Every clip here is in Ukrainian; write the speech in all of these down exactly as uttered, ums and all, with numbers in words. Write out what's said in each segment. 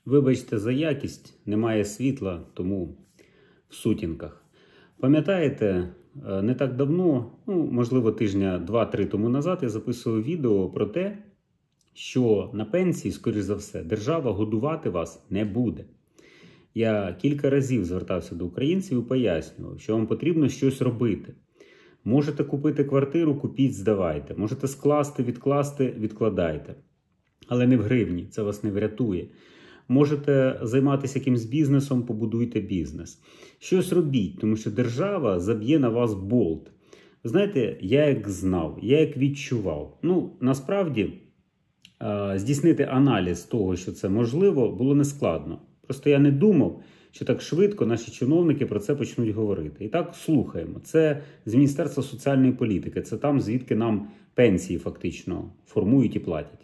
Вибачте за якість, немає світла, тому в сутінках. Пам'ятаєте, не так давно, ну, можливо, тижня два-три тому назад я записував відео про те, що на пенсії, скоріш за все, держава годувати вас не буде. Я кілька разів звертався до українців і пояснював, що вам потрібно щось робити. Можете купити квартиру, купіть, здавайте. Можете скласти, відкласти, відкладайте. Але не в гривні, це вас не врятує. Можете займатися якимсь бізнесом, побудуйте бізнес. Щось робіть, тому що держава заб'є на вас болт. Знаєте, я як знав, я як відчував. Ну, насправді, здійснити аналіз того, що це можливо, було нескладно. Просто я не думав, що так швидко наші чиновники про це почнуть говорити. І так, слухаємо. Це з Міністерства соціальної політики. Це там, звідки нам пенсії фактично формують і платять.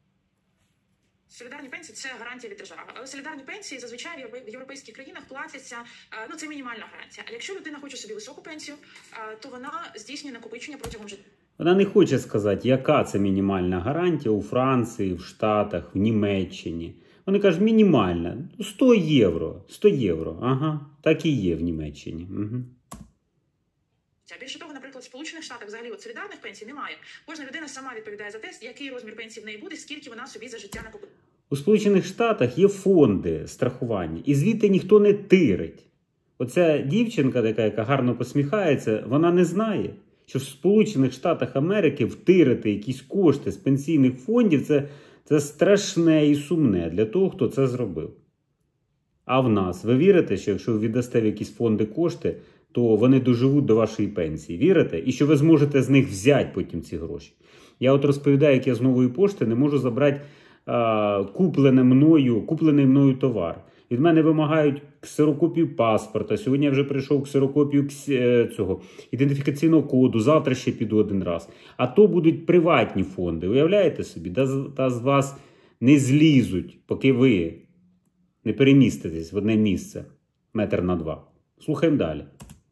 Солідарні пенсії – це гарантія від держави. Але солідарні пенсії зазвичай в європейських країнах платяться, ну це мінімальна гарантія. А якщо людина хоче собі високу пенсію, то вона здійснює накопичення протягом життя. Вона не хоче сказати, яка це мінімальна гарантія у Франції, в Штатах, в Німеччині. Вони кажуть, мінімальна. сто євро. сто євро. Ага, так і є в Німеччині. Угу. Більше того, наприклад, в Сполучених Штатах взагалі от солідарних пенсій немає. Кожна людина сама відповідає за те, який розмір пенсії в неї буде, скільки вона собі за життя накопить. У Сполучених Штатах є фонди страхування, і звідти ніхто не тирить. Оця дівчинка, така, яка гарно посміхається, вона не знає, що в Сполучених Штатах Америки втирити якісь кошти з пенсійних фондів – це, це страшне і сумне для того, хто це зробив. А в нас, ви вірите, що якщо ви віддасте в якісь фонди кошти, то вони доживуть до вашої пенсії. Вірите? І що ви зможете з них взяти потім ці гроші. Я от розповідаю, як я з нової пошти не можу забрати а, куплене мною, куплений мною товар. Від мене вимагають ксерокопію паспорта. Сьогодні я вже прийшов ксерокопію цього ідентифікаційного коду. Завтра ще піду один раз. А то будуть приватні фонди. Уявляєте собі? Та, та з вас не злізуть, поки ви не переміститесь в одне місце. Метр на два. Слухаємо далі.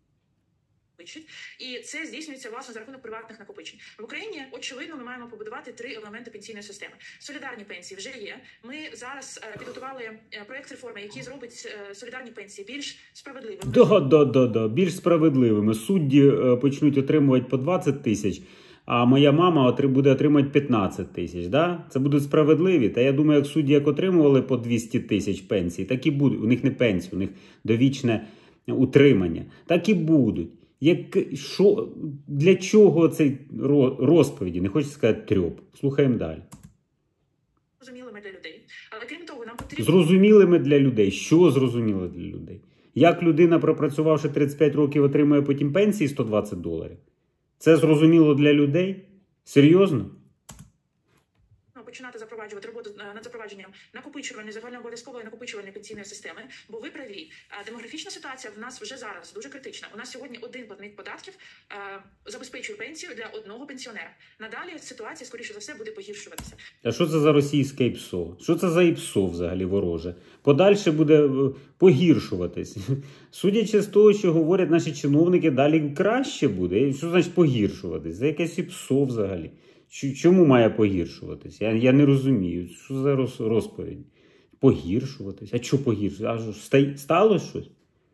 І це здійснюється, власне, за рахунок приватних накопичень. В Україні, очевидно, ми маємо побудувати три елементи пенсійної системи. Солідарні пенсії вже є. Ми зараз е, підготували проєкт реформи, який зробить е, солідарні пенсії більш справедливими. Да, да, да, да, більш справедливими. Судді е, почнуть отримувати по двадцять тисяч, а моя мама буде отримувати п'ятнадцять тисяч. Да? Це будуть справедливі. Та я думаю, як судді як отримували по двісті тисяч пенсій, так і будуть. У них не пенсія, у них довічне утримання. Так і будуть. Як, що, для чого цей розповіді? Не хочу сказати трьоп. Слухаємо далі. Зрозумілими для людей. Але крім того, нам потрібно... Зрозумілими для людей. Що зрозуміло для людей? Як людина, пропрацювавши тридцять п'ять років, отримує потім пенсії сто двадцять доларів? Це зрозуміло для людей? Серйозно? Починати запроваджувати роботу над запровадженням накопичувальної, загальнообов'язкової накопичувальної пенсійної системи, бо ви праві. Демографічна ситуація в нас вже зараз дуже критична. У нас сьогодні один платник податків е, забезпечує пенсію для одного пенсіонера. Надалі ситуація, скоріше за все, буде погіршуватися. А що це за російське ІПСО? Що це за ІПСО взагалі вороже? Подальше буде погіршуватись. Судячи з того, що говорять наші чиновники, далі краще буде. Що значить погіршуватись? Це якесь ІПСО взагалі. Чому має погіршуватись? Я, я не розумію. Що за розповідь? Погіршуватись? А що погіршуватись? А стало щось?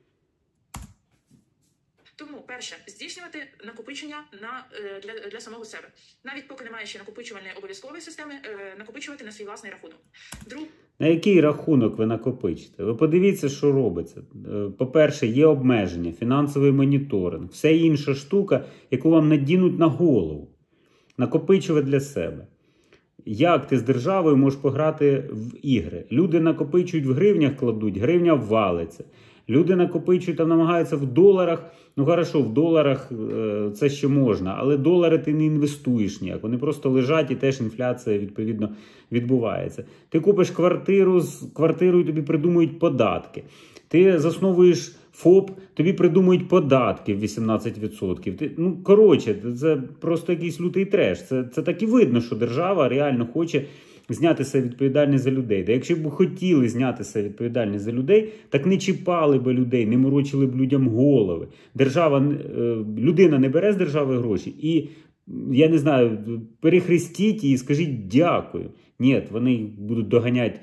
Тому, перше, здійснювати накопичення на, для, для самого себе. Навіть поки немає ще накопичувальної обов'язкової системи, накопичувати на свій власний рахунок. Друг... На який рахунок ви накопичите? Ви подивіться, що робиться. По-перше, є обмеження, фінансовий моніторинг, все інша штука, яку вам надінуть на голову. Накопичувати для себе. Як ти з державою можеш пограти в ігри? Люди накопичують в гривнях, кладуть, гривня валиться. Люди накопичують та намагаються в доларах. Ну, хорошо, в доларах е, це ще можна, але долари ти не інвестуєш ніяк. Вони просто лежать і теж інфляція, відповідно, відбувається. Ти купиш квартиру, з квартирою тобі придумують податки. Ти засновуєш ФОП, тобі придумують податки в вісімнадцять відсотків. Ти, ну, коротше, це просто якийсь лютий треш. Це, це так і видно, що держава реально хоче зняти себе відповідальність за людей. Та якщо б хотіли зняти себе відповідальність за людей, так не чіпали б людей, не морочили б людям голови. Держава, людина не бере з держави гроші і, я не знаю, перехрестіть і скажіть дякую. Ні, вони будуть доганяти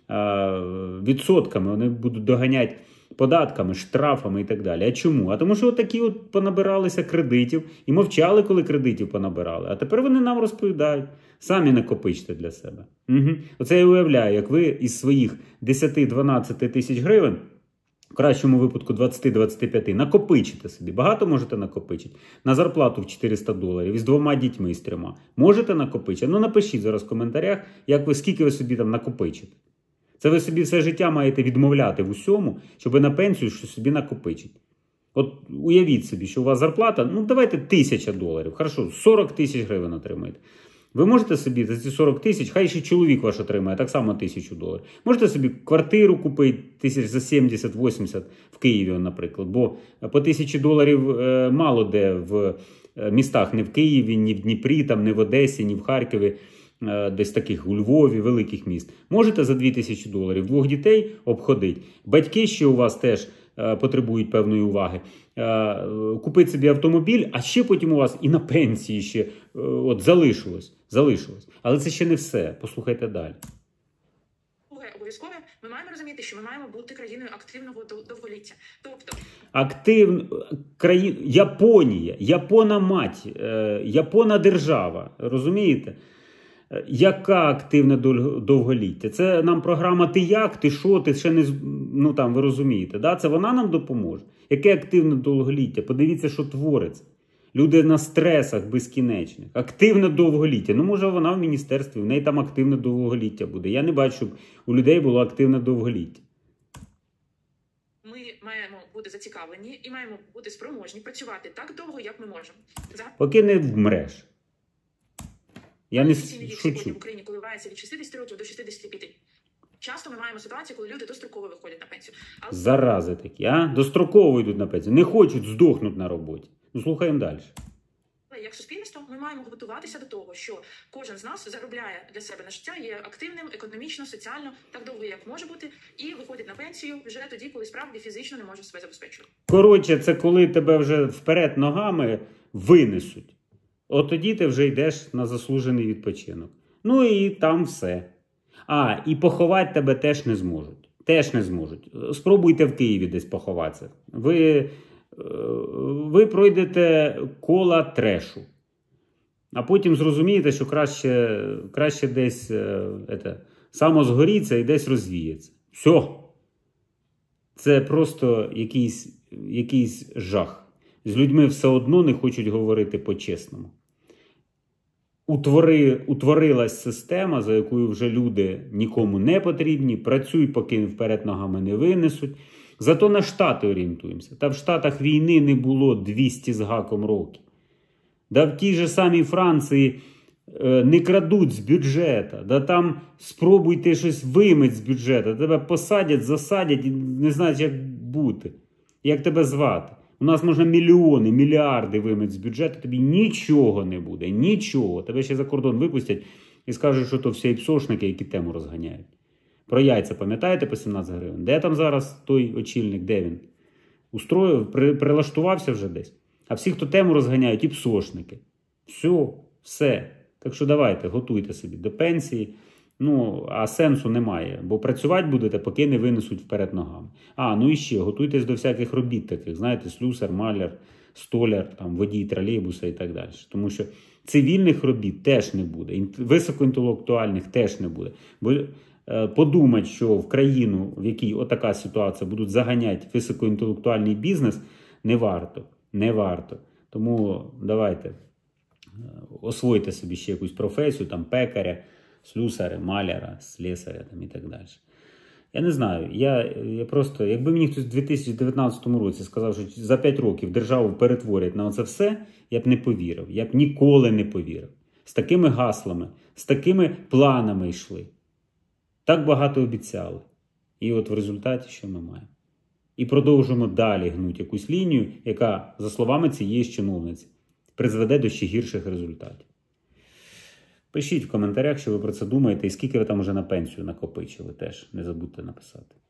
відсотками, вони будуть доганяти податками, штрафами і так далі. А чому? А тому що отакі от понабиралися кредитів і мовчали, коли кредитів понабирали. А тепер вони нам розповідають. Самі накопичте для себе. Угу. Оце я уявляю, як ви із своїх десять-дванадцять тисяч гривень, в кращому випадку двадцять-двадцять п'ять, накопичите собі. Багато можете накопичити. На зарплату в чотириста доларів, із двома дітьми, з трьома. Можете накопичити? Ну напишіть зараз в коментарях, як ви, скільки ви собі там накопичите. Це ви собі все життя маєте відмовляти в усьому, щоб на пенсію щось собі накопичити. От уявіть собі, що у вас зарплата, ну давайте тисяча доларів, хорошо, сорок тисяч гривень отримаєте. Ви можете собі за ці сорок тисяч, хай ще чоловік ваш отримає, так само тисячу доларів. Можете собі квартиру купити тисяч за сімдесят-вісімдесят в Києві, наприклад. Бо по тисячі доларів е, мало де в містах, не в Києві, ні в Дніпрі, там, не в Одесі, ні в Харкові, е, десь таких у Львові, великих міст. Можете за дві тисячі доларів двох дітей обходити. Батьки ще у вас теж е, потребують певної уваги. Купити собі автомобіль, а ще потім у вас і на пенсії ще от залишилось, залишилось. Але це ще не все. Послухайте далі. Обов'язково ми маємо розуміти, що ми маємо бути країною активного довголіття. Тобто активно країна Японія, Япона мать, Япона держава, розумієте? Яка активне довголіття? Це нам програма «Ти як? Ти що? Ти ще не...» Ну там, ви розумієте, да? Це вона нам допоможе. Яке активне довголіття? Подивіться, що твориться. Люди на стресах безкінечних. Активне довголіття. Ну, може, вона в міністерстві, в неї там активне довголіття буде. Я не бачу, щоб у людей було активне довголіття. Ми маємо бути зацікавлені і маємо бути спроможні працювати так довго, як ми можемо. За... Поки не вмреш. Я не шучу. Сьогодні в Україні коливається від шістдесят років до шістдесят п'ять. Часто ми маємо ситуацію, коли люди достроково виходять на пенсію. Але... Зарази такі, а? Достроково йдуть на пенсію. Не хочуть, здохнуть на роботі. Ну, слухаємо далі. Але як суспільство ми маємо готуватися до того, що кожен з нас заробляє для себе на життя, є активним, економічно, соціально, так довго, як може бути, і виходить на пенсію вже тоді, коли справді фізично не може себе забезпечувати. Коротше, це коли тебе вже вперед ногами винесуть. От тоді ти вже йдеш на заслужений відпочинок. Ну і там все. А, і поховати тебе теж не зможуть. Теж не зможуть. Спробуйте в Києві десь поховатися. Ви, ви пройдете кола трешу. А потім зрозумієте, що краще, краще десь это, самозгоріться і десь розвіється. Все. Це просто якийсь, якийсь жах. З людьми все одно не хочуть говорити по-чесному. Утвори, утворилась система, за якою вже люди нікому не потрібні, працюй, поки вперед ногами не винесуть. Зато на Штати орієнтуємося. Та в Штатах війни не було двісті з гаком років. Да в тій же самій Франції е, не крадуть з бюджету. Да там спробуйте щось вимити з бюджету. Тебе посадять, засадять і не знають, як бути. Як тебе звати. У нас можна мільйони, мільярди вимити з бюджету, тобі нічого не буде, нічого. Тебе ще за кордон випустять і скажуть, що то всі іпсошники, які тему розганяють. Про яйця пам'ятаєте по сімнадцять гривень? Де там зараз той очільник, де він? Устроїв, при, прилаштувався вже десь. А всі, хто тему розганяють, іпсошники. Все, все. Так що давайте, готуйте собі до пенсії. Ну, а сенсу немає, бо працювати будете, поки не винесуть вперед ногами. А, ну і ще, готуйтесь до всяких робіт таких, знаєте, слюсар, маляр, столяр, там, водій тролейбуса і так далі. Тому що цивільних робіт теж не буде, високоінтелектуальних теж не буде. Бо е, подумати, що в країну, в якій отака ситуація, будуть заганяти високоінтелектуальний бізнес, не варто, не варто. Тому давайте, освойте собі ще якусь професію, там, пекаря, слюсаря, маляра, слесаря там, і так далі. Я не знаю, я, я просто, якби мені хтось у дві тисячі дев'ятнадцятому році сказав, що за п'ять років державу перетворять на це все, я б не повірив, я б ніколи не повірив. З такими гаслами, з такими планами йшли. Так багато обіцяли. І от в результаті що ми маємо? І продовжуємо далі гнути якусь лінію, яка, за словами цієї чиновниці, призведе до ще гірших результатів. Пишіть в коментарях, що ви про це думаєте, і скільки ви там уже на пенсію накопичили, теж не забудьте написати.